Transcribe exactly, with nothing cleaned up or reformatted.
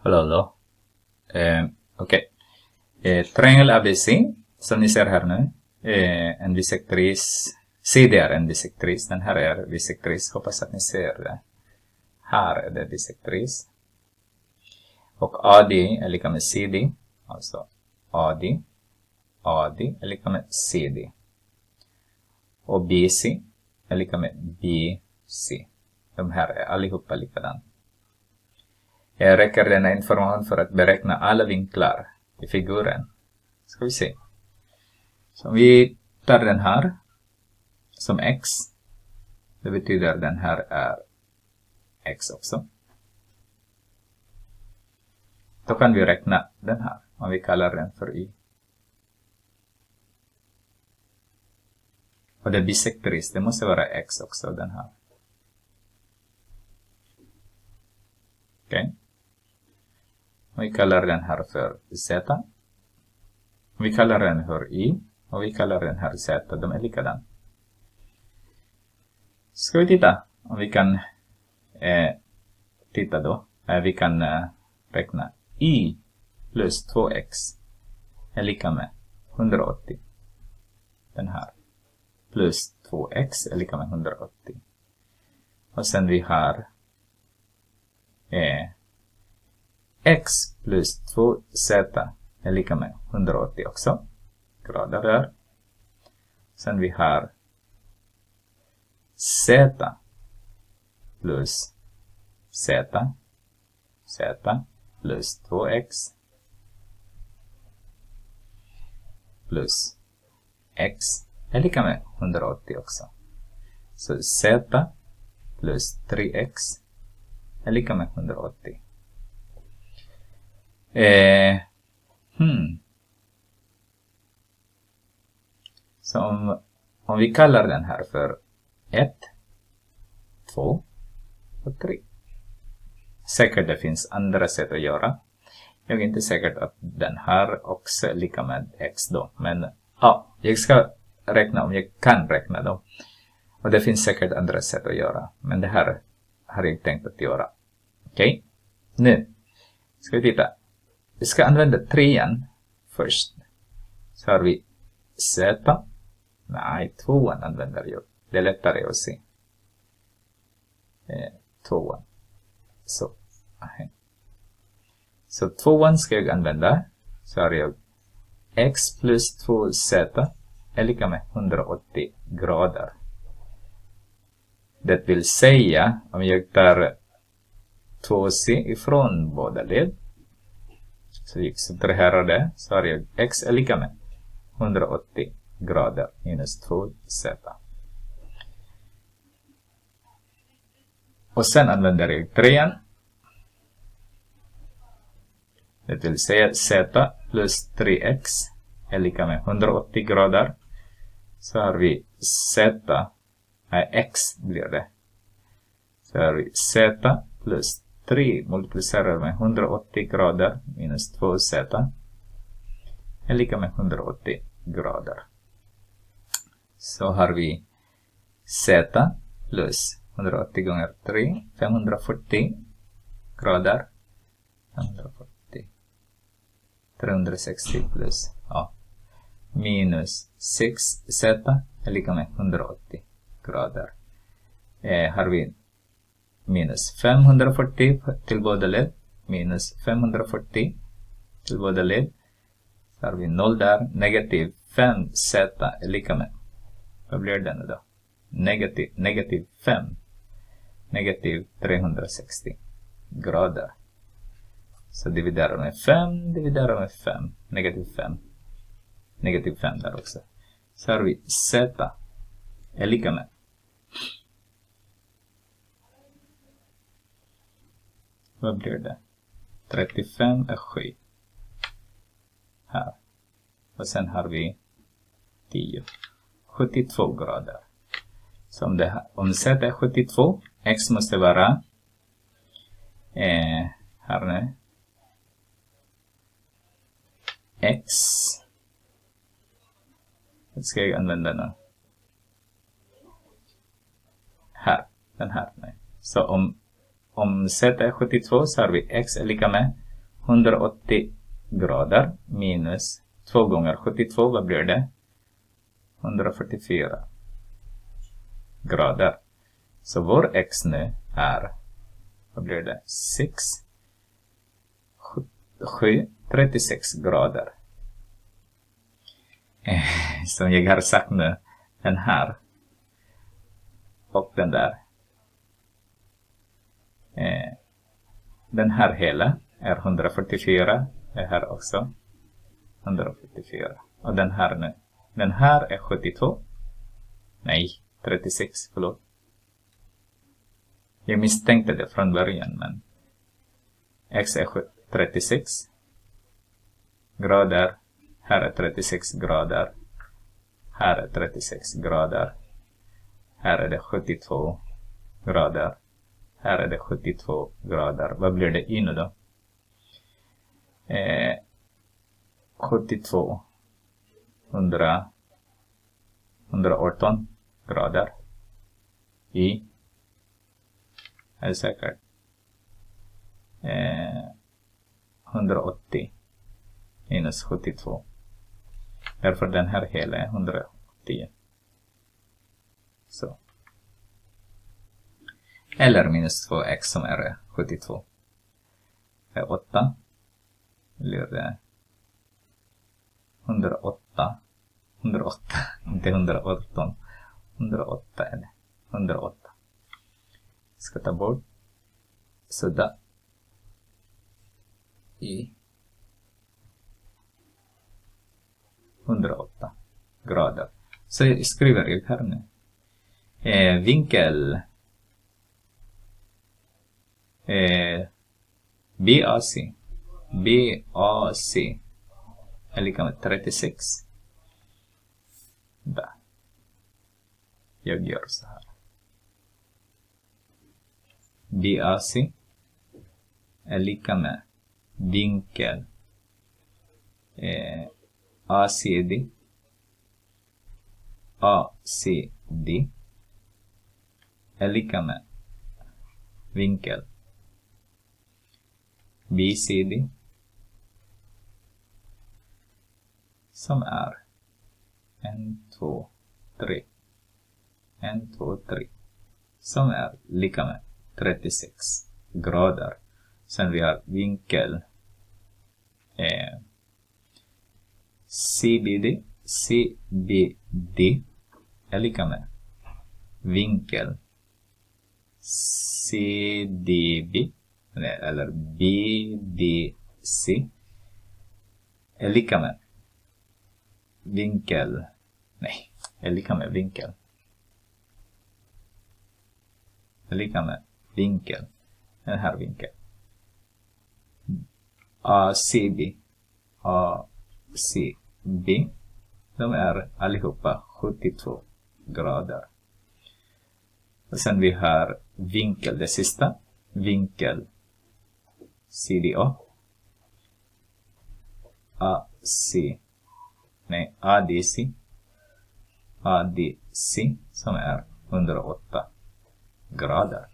Hallå, hallå. Eh, Okej. Okay. Eh, triangle A B C, som ni ser här nu. Eh, en bisektris. C D är en bisektris. Den här är bisektris. Hoppas att ni ser det. Här är det bisektris. Och A D är lika med C D. Alltså A D. A D är lika med C D. Och B C är lika med B C. De här är allihopa likadana. Jag räcker denna information för att beräkna alla vinklar i figuren. Ska vi se. Så om vi tar den här som x. Det betyder den här är x också. Då kan vi räkna den här. Om vi kallar den för y. Och det bisektris, det måste vara x också, den här. Okej. Okay. Vi kallar den här för z. Vi kallar den för y. Och vi kallar den här z. De är likadana. Ska vi titta om vi kan eh, titta då. Eh, vi kan eh, räkna y plus två x är lika med hundraåttio. Den här. Plus två x är lika med hundraåttio. Och sen vi har eh, x plus två z är lika med hundraåttio också. Grader där. Sen vi har z plus z. Z plus två x plus x är lika med hundraåttio också. Så z plus tre x är lika med hundraåttio. Eh, hmm. Så om, om vi kallar den här för ett, två och tre. Säkert det finns andra sätt att göra. Jag är inte säker att den här också är lika med x då. Men ja, jag ska räkna om jag kan räkna då. Och det finns säkert andra sätt att göra. Men det här har jag tänkt att göra. Okej. Okay. Nu ska vi titta. Vi ska använda trean först. Så har vi z. Nej, tvåan använder jag. Det är lättare att se. Eh, tvåan. Så. Okay. Så tvåan ska jag använda. Så har jag x plus två z är lika med hundraåttio grader. Det vill säga, om jag tar två c ifrån båda led. Så jag subtraherar det. Så har jag x är lika med hundraåttio grader minus två z. Och sen använder jag trean. Det vill säga z plus tre x är lika med hundraåttio grader. Så har vi z, nej x blir det. Så har vi z plus tre multiplicerar med hundraåttio grader minus två z är lika med hundraåttio grader. Så har vi z plus hundraåttio gånger tre, femhundrafyrtio grader. femhundrafyrtio. trehundrasextio plus, ja, minus sex z är lika med hundraåttio grader. Eh, har vi minus femhundrafyrtio till båda led. Minus femhundrafyrtio till båda led. Så har vi noll där. Negativ fem z är lika med. Vad blir det nu då? Negativ, negativ fem. Negativ trehundrasextio grader. Så dividerar med fem, dividerar med fem. Negativ fem. Negativ fem där också. Så har vi z är lika med. Vad blir det? trettiofem är sju. Här. Och sen har vi tio. sjuttiotvå grader. Så om, det här, om z är sjuttiotvå. X måste vara. Eh, här nu. X. Det ska jag använda nu. den här. Nej. Så om, om z är sjuttiotvå så har vi x är lika med hundraåttio grader minus två gånger sjuttiotvå, vad blir det? hundrafyrtiofyra grader. Så vår x nu är, vad blir det? sex, sju, trettiosex grader. Som jag har sagt nu, den här och den där. Den här hela är hundrafyrtiofyra, det här också hundrafyrtiofyra. Och den här nu, den här är sjuttiotvå. Nej, trettiosex, förlåt. Jag misstänkte det från början, men x är trettiosex grader. Här är trettiosex grader. Här är trettiosex grader. Här är det sjuttiotvå grader. Här är det sjuttiotvå grader. Vad blir det i nu då? Eh, sjuttiotvå. hundra. hundraarton grader. I. Är det säkert? Eh, hundraåttio. Minus sjuttiotvå. Därför den här hela är hundraåttio. Så. Eller minus två x som är sjuttiotvå. Det är åtta. Eller det hundraåtta. hundraåtta. Inte hundraarton. hundraåtta är det. hundraåtta. Jag ska ta bort. Sådär. I. hundraåtta grader. Så jag skriver jag här nu. Eh, vinkel eh, B A C. B A C är lika med trettiosex. Där. Jag gör så här. B A C är lika med vinkel eh, A C D. A C D är lika med vinkel B C D som är en, två, tre. en, två, tre. Som är lika med trettiosex grader. Sen vi har vinkel eh, C B D. C B D är lika med vinkel C D B eller B D C är lika med vinkel, nej, är lika med vinkel är lika med vinkel, den här vinkeln A C B A C B, de är allihopa sjuttiotvå grader. Och sen vi har vinkel, det sista, vinkel C D A A C, nej, A D C A D C som är hundraåtta grader.